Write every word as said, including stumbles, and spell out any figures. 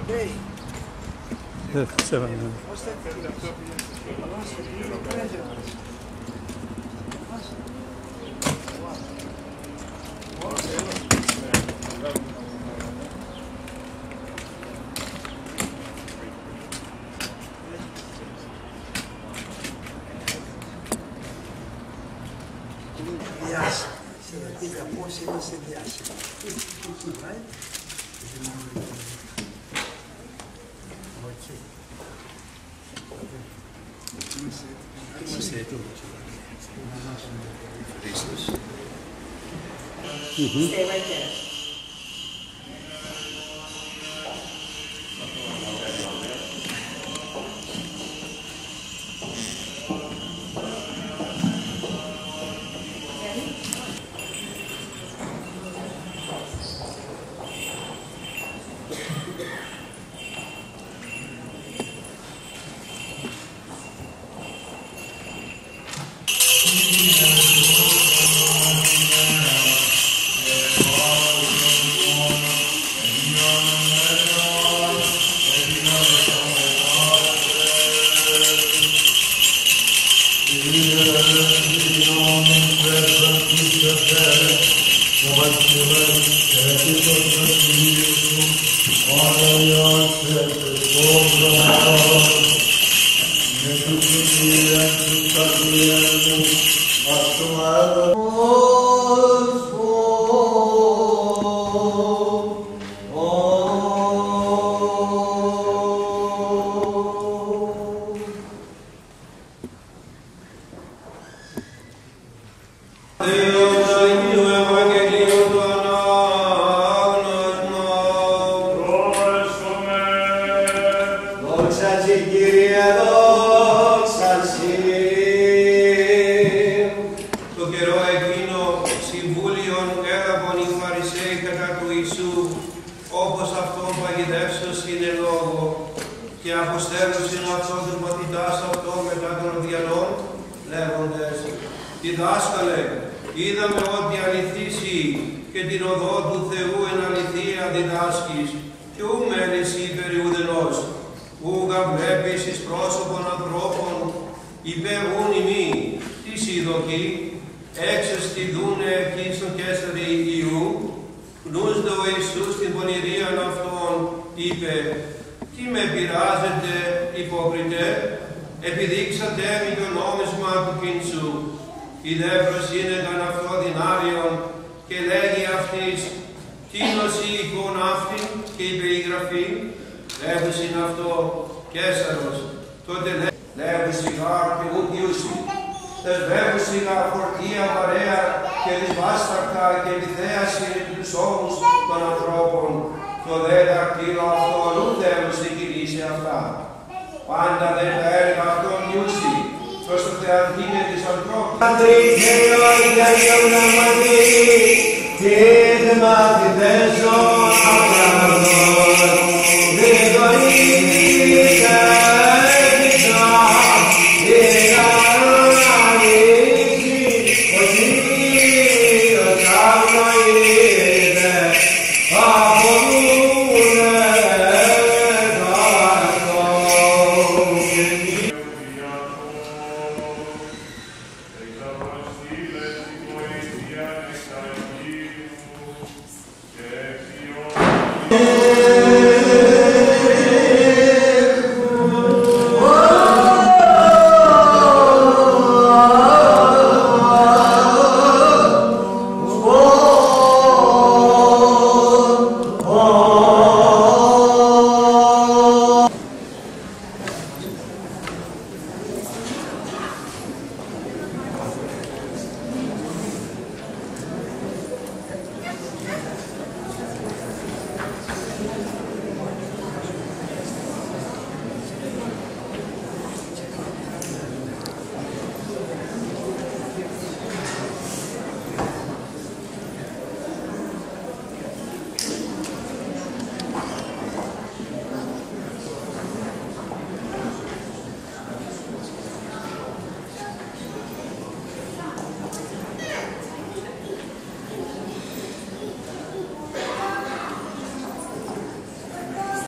Δεν ξέρω. Διάσημη. Συνεχίζει πώς είμαστε διάσημοι. Είμαστε εδώ. Χρήστος. Stay right there. όπως αυτόν παγιδεύσεως είναι λόγο, και αποστέλουσιν αυτόν τους μαθητάς αυτόν μετά των οδιανών, λέγοντες, διδάσκαλε, είδαμε ότι αληθήσει και την οδό του Θεού εν αληθεία διδάσκεις, και ου μένεις υπερ ουδενός, ούγα βλέπεις εις πρόσωπον ανθρώπων, υπερούν ημί, της ειδοκή, έξεστη δούνε εκεί στον Κέσαρη Ιού, γνούσδε ο Ιησούς την πονηρίαν αυτών, είπε, τι με πειράζετε, υπόκριτε, επιδείξατε μη το νόμισμα του κίνησου. Η δε προσύνεταν αυτό δυνάριον και λέγει αυτής, τίνος η εικόνα αυτή και η περιγραφή, λέγουσιν αυτό Κέσαρος. Τότε λέγουσι γάρ και ούτιουσι, θεσβεύουσι γάρ φορτία βαρέα και δυσβάσταρτα και επιθέαση τους ώμους των ανθρώπων. Το δε δακτύλο αυτόν ου θέλους να κηρύσει αυτά. Πάντα δεν τα έργα αυτόν νιούσι, προς το θεαθήνε της ανθρώπου. Πατρίδε ο Αγιαγιον αμαντή, και δε μάθητες